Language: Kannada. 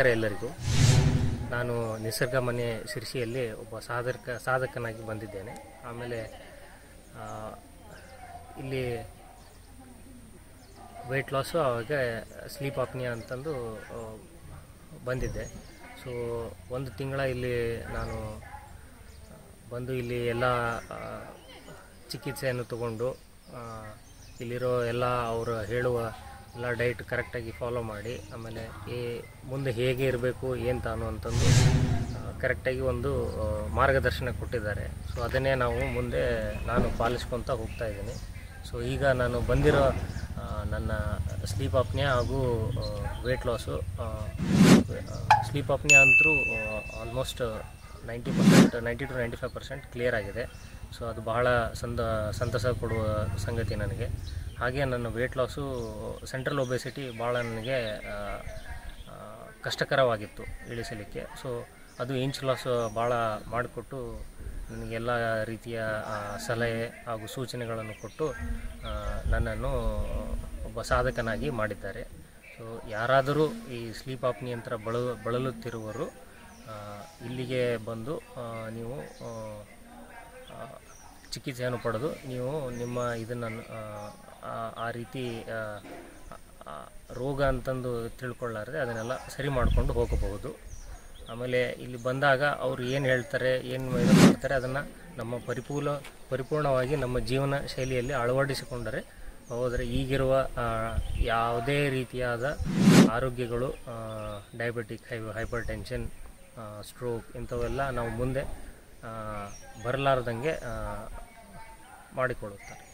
ನಮಸ್ಕಾರ ಎಲ್ಲರಿಗೂ. ನಾನು ನಿಸರ್ಗ ಮನೆ ಶಿರ್ಸಿಯಲ್ಲಿ ಒಬ್ಬ ಸಾಧಕನಾಗಿ ಬಂದಿದ್ದೇನೆ. ಆಮೇಲೆ ಇಲ್ಲಿ ವೆಯ್ಟ್ ಲಾಸು, ಆವಾಗ ಸ್ಲೀಪ್ ಆಪ್ನಿಯಾ ಅಂತಂದು ಬಂದಿದ್ದೆ. ಸೊ ಒಂದು ತಿಂಗಳ ಇಲ್ಲಿ ನಾನು ಬಂದು ಇಲ್ಲಿ ಎಲ್ಲ ಚಿಕಿತ್ಸೆಯನ್ನು ತಗೊಂಡು ಇಲ್ಲಿರೋ ಎಲ್ಲ ಅವರು ಹೇಳುವ ಎಲ್ಲ ಡೈಟ್ ಕರೆಕ್ಟಾಗಿ ಫಾಲೋ ಮಾಡಿ, ಆಮೇಲೆ ಮುಂದೆ ಹೇಗೆ ಇರಬೇಕು ಏನು ತಾನು ಅಂತಂದು ಕರೆಕ್ಟಾಗಿ ಒಂದು ಮಾರ್ಗದರ್ಶನ ಕೊಟ್ಟಿದ್ದಾರೆ. ಸೊ ಅದನ್ನೇ ಮುಂದೆ ನಾನು ಪಾಲಿಸ್ಕೊತ ಹೋಗ್ತಾ ಇದ್ದೀನಿ. ಸೊ ಈಗ ನಾನು ಬಂದಿರೋ ನನ್ನ ಸ್ಲೀಪ್ ಆಪ್ನಿಯಾ ಹಾಗೂ ವೆಯ್ಟ್ ಲಾಸು, ಸ್ಲೀಪ್ ಆಪ್ನಿಯಾ ಅಂತೂ ಆಲ್ಮೋಸ್ಟ್ 90% to 95% ಕ್ಲಿಯರ್ ಆಗಿದೆ. ಸೊ ಅದು ಬಹಳ ಸಂತಸ ಕೊಡುವ ಸಂಗತಿ ನನಗೆ. ಹಾಗೆ ನನ್ನ ವೆಯ್ಟ್ ಲಾಸು, ಸೆಂಟ್ರಲ್ ಒಬೆಸಿಟಿ ಭಾಳ ನನಗೆ ಕಷ್ಟಕರವಾಗಿತ್ತು ಇಳಿಸಲಿಕ್ಕೆ. ಸೊ ಅದು ಇಂಚ್ ಲಾಸ್ ಭಾಳ ಮಾಡಿಕೊಟ್ಟು ನನಗೆಲ್ಲ ರೀತಿಯ ಸಲಹೆ ಹಾಗೂ ಸೂಚನೆಗಳನ್ನು ಕೊಟ್ಟು ನನ್ನನ್ನು ಒಬ್ಬ ಸಾಧಕನಾಗಿ ಮಾಡಿದ್ದಾರೆ. ಸೊ ಯಾರಾದರೂ ಈ ಸ್ಲೀಪ್ ಆಪ್ನಿಯಂತ್ರ ಬಳಲುತ್ತಿರುವವರು ಇಲ್ಲಿಗೆ ಬಂದು ನೀವು ಚಿಕಿತ್ಸೆಯನ್ನು ಪಡೆದು ನೀವು ನಿಮ್ಮ ಇದನ್ನು ಆ ರೀತಿ ರೋಗ ಅಂತಂದು ತಿಳ್ಕೊಳ್ಳಾರದೆ ಅದನ್ನೆಲ್ಲ ಸರಿ ಮಾಡಿಕೊಂಡು ಹೋಗಬಹುದು. ಆಮೇಲೆ ಇಲ್ಲಿ ಬಂದಾಗ ಅವರು ಏನು ಹೇಳ್ತಾರೆ, ಏನು ಮಾಡ್ತಾರೆ, ಅದನ್ನು ನಮ್ಮ ಪರಿಪೂರ್ಣವಾಗಿ ನಮ್ಮ ಜೀವನ ಶೈಲಿಯಲ್ಲಿ ಅಳವಡಿಸಿಕೊಂಡರೆ ಹೋದರೆ ಈಗಿರುವ ಯಾವುದೇ ರೀತಿಯಾದ ಆರೋಗ್ಯಗಳು, ಡಯಾಬಿಟಿಕ್, ಹೈಪರ್ ಟೆನ್ಷನ್, ಸ್ಟ್ರೋಕ್ ಇಂಥವೆಲ್ಲ ನಾವು ಮುಂದೆ ಬರಲಾರ್ದಂಗೆ ಮಾಡಿಕೊಳ್ಳುತ್ತಾರೆ.